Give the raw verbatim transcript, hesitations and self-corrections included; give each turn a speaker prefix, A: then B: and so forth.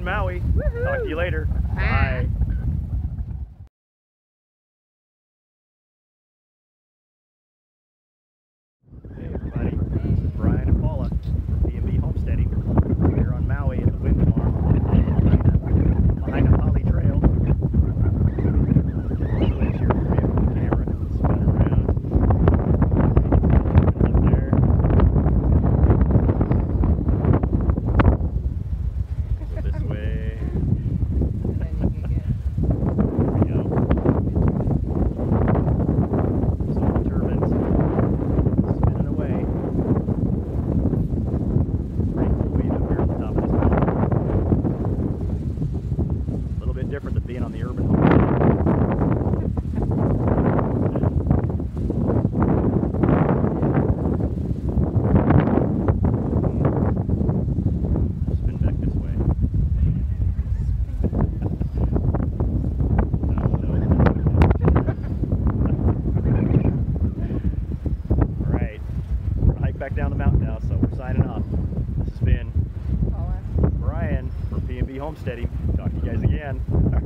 A: Maui. Talk to you later. Bye. Hey everybody, this is Brian and Paula from P and B Homesteading. We're here on Maui at the wind farm, Lahaina, Lahaina Pali Trail. Switch here for you from the camera, spin around. Up there. Go this way. There we go. Solar turbines spinning away. Pretty cool view up here on the top of this mountain. A little bit different than being on the urban homestead. Spin back this way. Alright, we're gonna hike back down the mountain now, so we're signing off. This has been
B: Paula.
A: Brian from P and B Homesteading. Talk to you guys again.